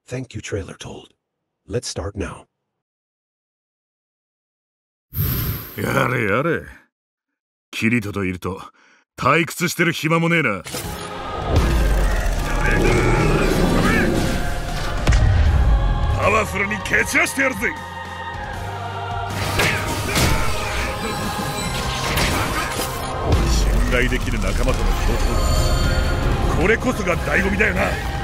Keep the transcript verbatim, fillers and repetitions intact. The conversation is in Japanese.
Thank you, trailer told. Let's start now. やれやれ。キリトといると退屈してる暇もねえな。パワフルに蹴散らしてやるぜ。信頼できる仲間との共闘、これこそが醍醐味だよな。